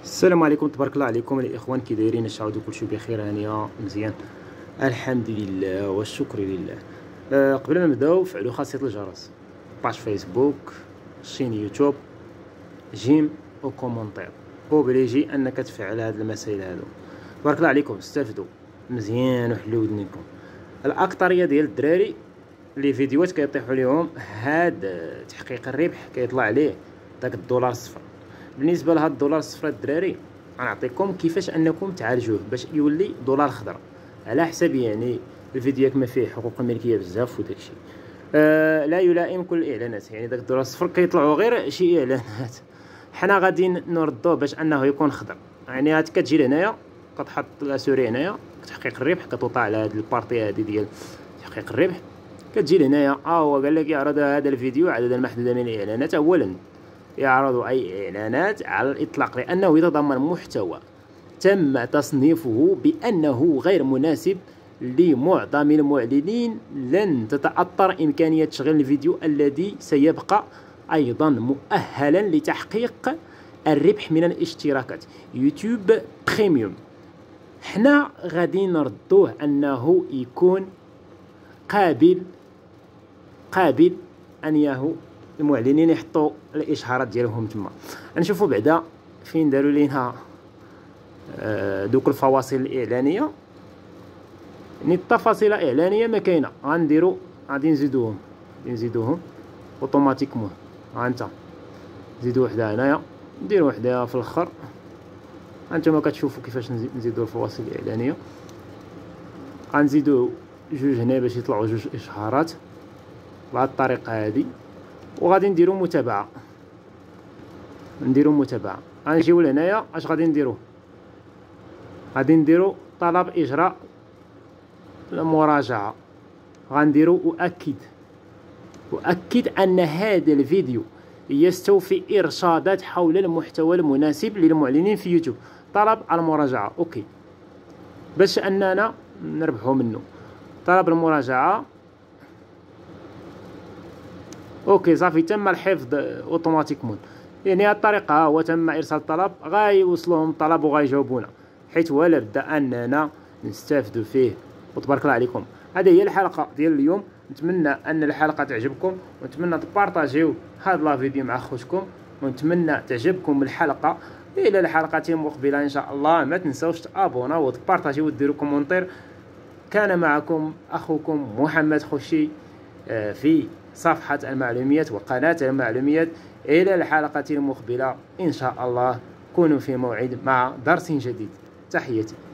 السلام عليكم، تبارك الله عليكم الاخوان. كي دايرين؟ نشعدوا كلشي بخير، هانيه مزيان، الحمد لله والشكر لله. قبل ما نبداو فعلوا خاصيه الجرس، باج فيسبوك، شين يوتيوب، جيم وكومونتير، اوبليجي انك تفعل هاد المسائل هادو. تبارك الله عليكم، استافدوا مزيان وحلوا ودنيكم. الاكثريه ديال الدراري لي فيديوهات كيطيحوا ليهم هاد تحقيق الربح كيطلع عليه داك الدولار الصفر. بالنسبه لهاد الدولار الصفر الدراري غنعطيكم كيفاش انكم تعالجوه باش يولي دولار خضر، على حسب يعني الفيديوهات ما فيه حقوق الملكيه بزاف وداكشي. لا يلائم كل الاعلانات، يعني داك الدولار الصفر كيطلعوا غير شي اعلانات، حنا غادي نردوه باش انه يكون خضر. يعني هاد كتجي لهنايا كتحط لا سوري هنايا تحقيق الربح، كتوطا على هاد البارتي هادي ديال تحقيق الربح، كتجي لهنايا هو قال لك يعرض هذا الفيديو عددا محدودا من الاعلانات. اولا يعرض اي اعلانات على الاطلاق لانه يتضمن محتوى تم تصنيفه بانه غير مناسب لمعظم المعلنين. لن تتأطر إمكانية تشغيل الفيديو الذي سيبقى أيضا مؤهلا لتحقيق الربح من الاشتراكات. يوتيوب بريميوم حنا غادي نردوه أنه يكون قابل أن يهو المعلنين يحطوا الإشهارات ديالهم تما. نشوفوا بعدا فين داروا لينا دوك الفواصل الإعلانية. يعني التفاصيل الاعلانيه ما كاينه، غادي نزيدوهم اوتوماتيكمون. ها انت نزيدو وحده هنايا، نديرو وحده في الاخر. هانتوما كتشوفوا كيفاش نزيدو الفواصل الاعلانيه. غنزيدو جوج هنا باش يطلعوا جوج اشهارات بهذه الطريقه هذه، وغادي نديرو متابعه. غنجيو لهنايا اش غادي نديرو طلب اجراء المراجعة. غنديرو أؤكد أن هذا الفيديو يستوفي إرشادات حول المحتوى المناسب للمعلنين في يوتيوب. طلب المراجعة أوكي باش أننا نربحو منه. طلب المراجعة أوكي صافي، تم الحفظ أوتوماتيكمون. يعني هاد الطريقة هو تم إرسال الطلب، غايوصلوهم الطلب وغايجاوبونا، حيث ولا بدا أننا نستافدوا فيه. وتبارك الله عليكم، هذه هي الحلقه ديال اليوم. نتمنى ان الحلقه تعجبكم، ونتمنى تبارطاجيو هذا لا فيديو مع خوتكم، ونتمنى تعجبكم الحلقه. الى الحلقه مقبله ان شاء الله، ما تنساوش تابونا وتبارطاجيو وديروا كومونتير. كان معكم اخوكم محمد خوشي في صفحه المعلوميات وقناه المعلوميات. الى الحلقه المقبله ان شاء الله، كونوا في موعد مع درس جديد. تحياتي.